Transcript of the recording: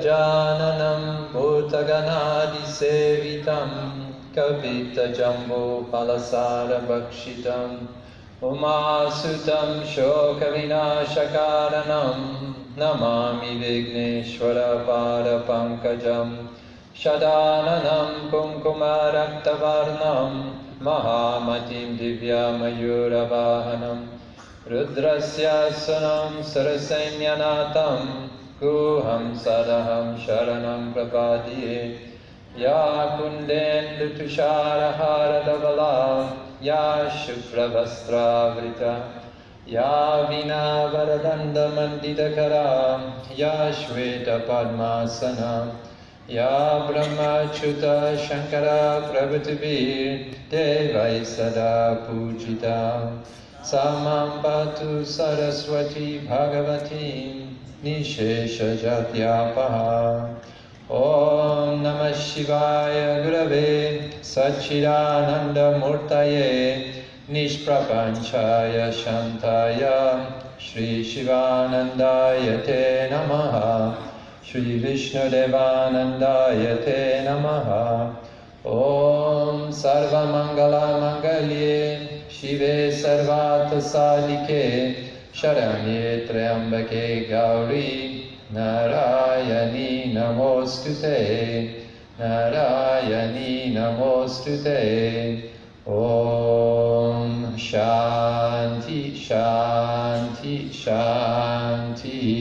गजाननं भूतगणादिसेवितं कपित्थजम्बूफलसारभक्षितम् उमासुतं शोकविनाशकारणं नमामि विघ्नेश्वरपादपङ्कजं शदाननं कुङ्कुमरक्तवर्णं महामतिं दिव्यमयूरवाहनं रुद्रस्य सुनं सुरसैन्यनाथं गुहं सदहं शरणं प्रपद्ये या कुन्देन्दुतुषारहारधवला या शुभ्रवस्त्रावृता या वीणावरदण्डमण्डितकरा या श्वेतपद्मासना या ब्रह्मच्युतशङ्करा प्रभृतिभिर्देवैः सदा पूजिता सा मां पातु सरस्वती भगवती निःशेषजात्यापहा। ॐ नमः शिवाय गुरवे सच्चिदानन्दमूर्तये निष्प्रपञ्चाय शान्ताय श्रीशिवानन्दाय ते नमः। श्रीविष्णुदेवानन्दाय ते नमः। ॐ सर्वमङ्गलमङ्गल्ये शिवे सर्वार्थसाधिके शरण्ये त्र्यम्बके गौरी नारायणी नमोस्तुते नारायणी नमोस्तुते। ॐ शान्ति शान्ति शान्ति।